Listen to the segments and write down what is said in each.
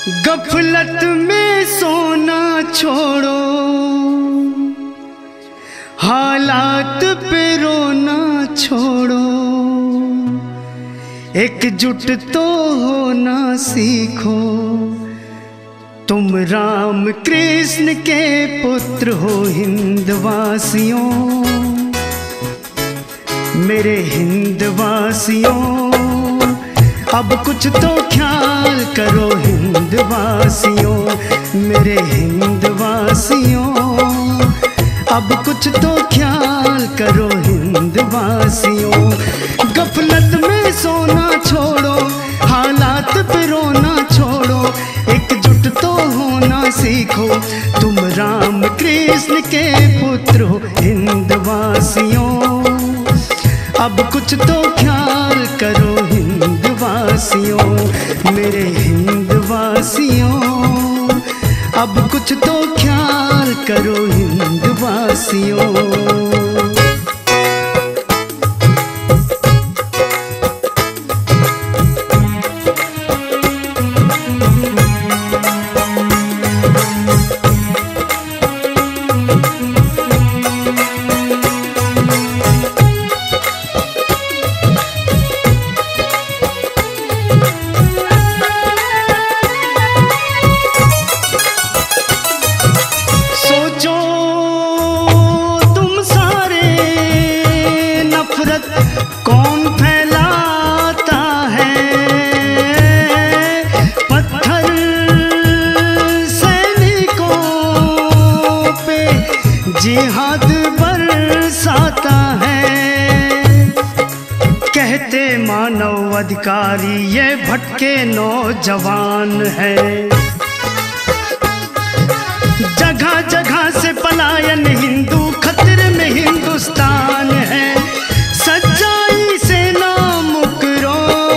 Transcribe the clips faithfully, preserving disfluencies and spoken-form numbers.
गफलत में सोना छोड़ो, हालात पे रोना छोड़ो, एकजुट तो होना सीखो। तुम राम कृष्ण के पुत्र हो हिंदवासियों, मेरे हिंदवासियों, अब कुछ तो ख्याल करो हिंदवासियों, मेरे हिंदवासियों, अब कुछ तो ख्याल करो हिंदवासियों। गफलत में सोना छोड़ो, हालात पे रोना छोड़ो, एकजुट तो होना सीखो। तुम राम कृष्ण के पुत्र हो हिंदवासियों, अब कुछ तो ख्याल करो हिंदवासियों, मेरे हिंदवासियों, अब कुछ तो ख्याल करो हिंदवासियों। कौन फैलाता है पत्थर सैनिकों पे, जिहाद बरसाता है। कहते मानव अधिकारी ये भटके नौजवान है, जगह जगह से पलायन, हिंदू खतरे में हिंदुस्तान है। सच्चाई से ना मुकरो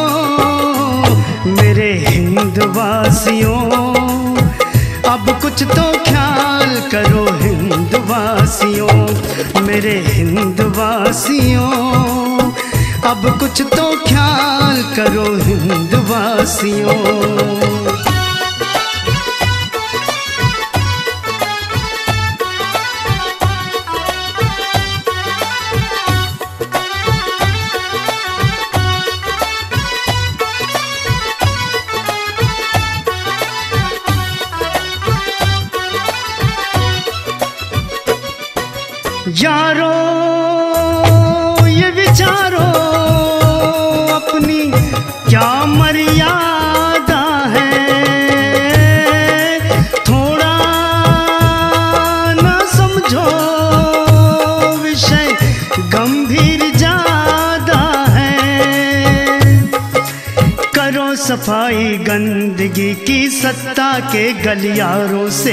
मेरे हिंदवासियों, अब कुछ तो ख्याल करो हिंदवासियों, मेरे हिंदवासियों, अब कुछ तो ख्याल करो हिंदवासियों। यारो ये विचारो अपनी क्या मर्यादा है, थोड़ा ना समझो विषय गंभीर ज्यादा है। करो सफाई गंदगी की सत्ता के गलियारों से,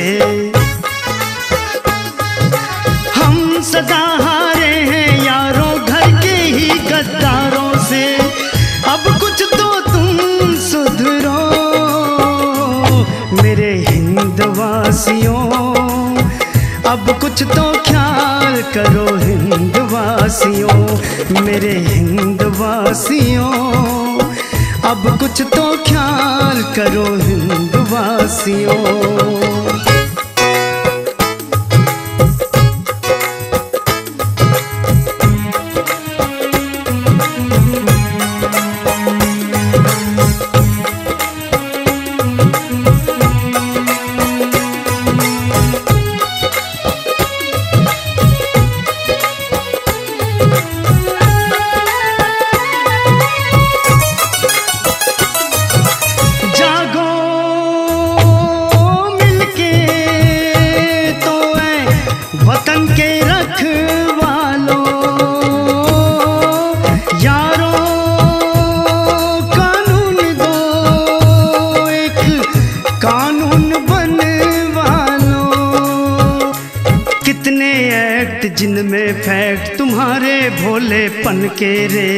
हम सदा हारे हैं यारों घर के ही गद्दारों से। अब कुछ तो तुम सुधरो मेरे हिंदवासियों, अब कुछ तो ख्याल करो हिंदवासियों, मेरे हिंदवासियों, अब कुछ तो ख्याल करो हिंदवासियों। वतन के रखवालों यारों, कानून दो एक कानून बनवा लो। कितने एक्ट जिनमें फैक्ट तुम्हारे भोलेपन के रे,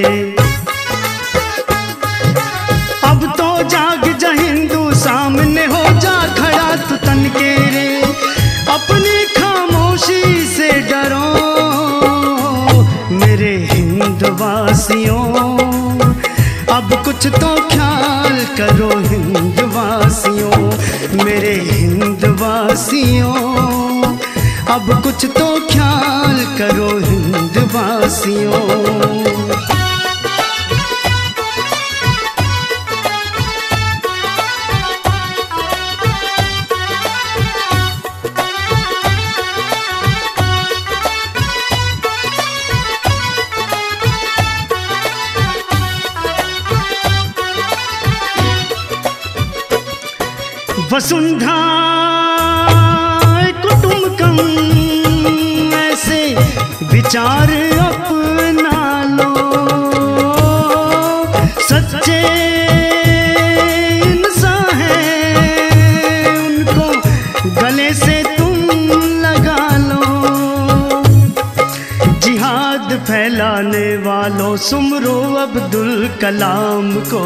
अब तो जाग जा हिंदू सामने हो जा खड़ा तू तन के रे। अपनी खामोशी से डरो मेरे हिंदवासियों, अब कुछ तो ख्याल करो हिंद वासियों, मेरे हिंद वासियों। अब कुछ तो ख्याल करो हिंद वासियों। वसुंधरा कुटुंबकम ऐसे विचार अपना लो, सच्चे इंसान हैं उनको गले से तुम लगा लो। जिहाद फैलाने वालों सुमरो अब्दुल कलाम को,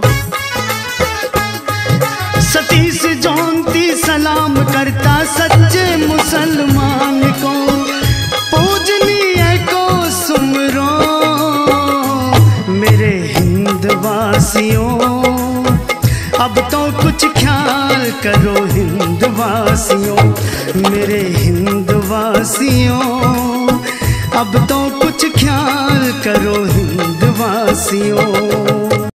सतीश जयंती सलाम करता सच्चे मुसलमान को। पूजनीय को सुमरो मेरे हिंद वासियों, अब तो कुछ ख्याल करो हिंद वासियों, मेरे हिंद वासियों। अब तो कुछ ख्याल करो हिंद वासियों।